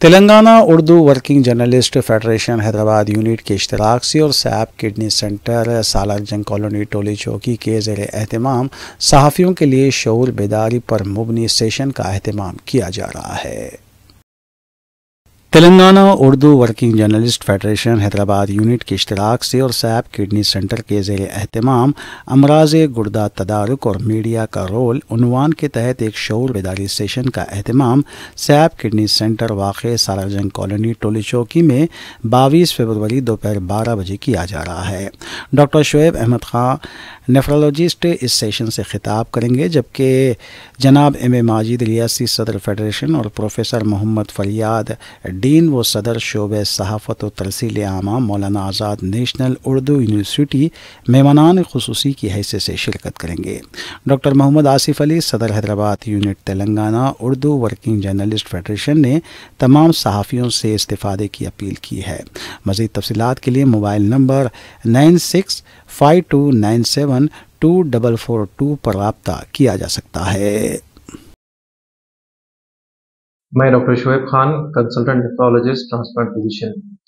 Telangana Urdu working journalist federation Hyderabad unit کے اشتراک سے اور سیپ kidney centre Salarjung colony Toli Chowki کے زیر اہتمام صحافیوں کے لیے شعور بیداری پر مبنی سیشن کا اہتمام کیا جا رہا ہے۔ Telangana Urdu working journalist federation Hyderabad unit کے اشتراک سے اور سیپ کڈنی سینٹر کے زیر اہتمام امراض گردہ تدارک اور میڈیا کا رول عنوان کے تحت ایک شعور بیداری سیشن کا اہتمام سیپ کڈنی سینٹر واقع سالارجنگ کالونی ٹولی چوکی میں 22 فروری دوپہر 12 بجے کیا جا رہا ہے۔ ڈاکٹر شعیب احمد خان نیفرولوجسٹ اس سیشن سے خطاب کریں گے، جبکہ جناب M.A ماجد ریاستی صدر فیڈریشن اور پروفیسر محمد فریاد ڈین و صدر شعبہ صحافت و ترسیل عامہ مولانا آزاد نیشنل اردو یونیورسٹی مہمانان خصوصی کی حیثیت سے شرکت کریں گے۔ ڈاکٹر محمد آصف علی صدر Hyderabad unit Telangana Urdu working journalist federation نے تمام صحافیوں سے استفادے کی اپیل کی ہے۔ مزید تفصیلات کے لیے موبائل نمبر 9652972442 پر رابطہ کیا جا سکتا ہے۔ میں doctor Shoaib Khan, consultant nephrologist, transplant physician.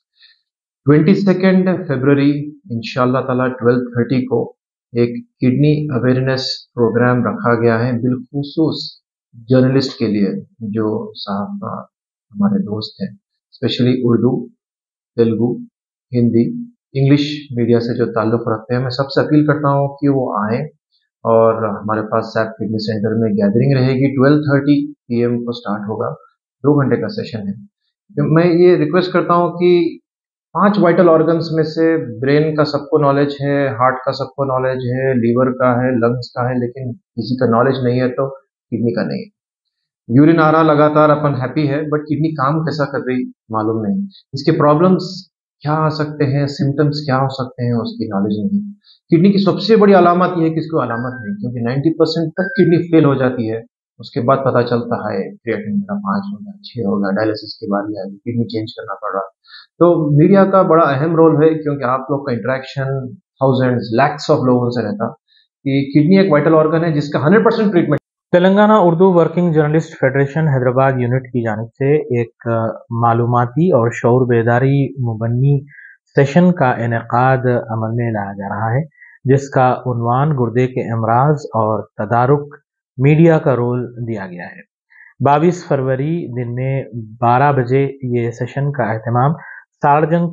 22 فروری انشاءاللہ تعالی 12:30 کو ایک کڈنی اویئرنیس پروگرام رکھا گیا ہے، بالخصوص جرنلسٹ کے لیے جو صحافہ ہمارے دوست ہیں، specially Urdu, Telugu, Hindi, English media سے جو تعلق رکھتے ہیں۔ میں سب سے اپیل کرتا ہوں کہ وہ آئیں، اور ہمارے پاس سیپ کڈنی سینٹر میں گیدرنگ رہے گی، 12:30 PM کو سٹارٹ ہوگا، 2 گھنٹے کا سیشن ہے۔ میں یہ ریکویسٹ کرتا ہوں کہ 5 وائٹل آرگنس میں سے برین کا سب کو نالج ہے، ہارٹ کا سب کو نالج ہے، لیور کا ہے، لنگس کا ہے، لیکن کسی کا نالج نہیں ہے تو کڈنی کا نہیں ہے۔ یورین آ رہا لگاتار، اپن ہیپی ہے، بٹ کڈنی کام کیسا کر رہی معلوم نہیں، اس کے پرابلمس کیا آ سکتے ہیں، سمٹمس کیا ہو سکتے ہیں، اس کی نالج نہیں۔ کڈنی کی سب سے بڑی علامت یہ ہے کہ اس کو علامت نہیں، کیونکہ 90% تک کڈنی فیل ہو جاتی ہے، اس کے بعد پتہ چلتا ہے کریاٹین میرا 5 ہوگا، 6 ہوگا، ڈائلسس کے بعد آئے گی، کڈنی چینج کرنا پڑ رہا۔ تو میڈیا کا بڑا اہم رول ہے، کیونکہ آپ لوگ کا انٹریکشن تھاؤزینڈز لیکس آف لوگوں سے رہتا، کہ کڈنی ایک وائٹل آرگن ہے جس کا 100% treatment. Telangana Urdu working journalist federation Hyderabad unit کی جانب سے ایک معلوماتی اور شعور بیداری مبنی سیشن کا انعقاد عمل میں لایا جا رہا ہے، جس کا عنوان گردے کے امراض اور تدارک میڈیا کا رول دیا گیا ہے۔ 22 فروری دن میں 12 بجے یہ سیشن کا اہتمام سالارجنگ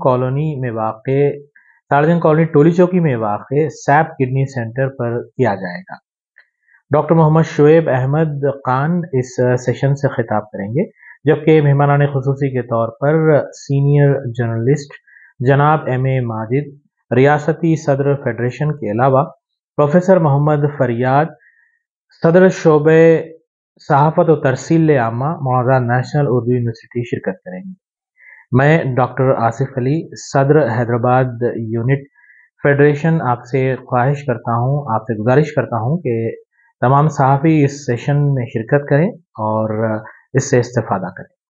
کالونی ٹولی چوکی میں واقع سیپ کڈنی سینٹر پر کیا جائے گا۔ ڈاکٹر محمد شعیب احمد خان اس سیشن سے خطاب کریں گے، جبکہ مہمانان خصوصی کے طور پر سینئر جرنلسٹ جناب M.A ماجد ریاستی صدر فیڈریشن کے علاوہ پروفیسر محمد فریاد صدر شعبہ صحافت و ترسیل عامہ مولانا نیشنل اردو یونیورسٹی شرکت کریں گے۔ میں ڈاکٹر آصف علی صدر حیدرآباد یونٹ فیڈریشن آپ سے گزارش کرتا ہوں کہ تمام صحافی اس سیشن میں شرکت کریں اور اس سے استفادہ کریں۔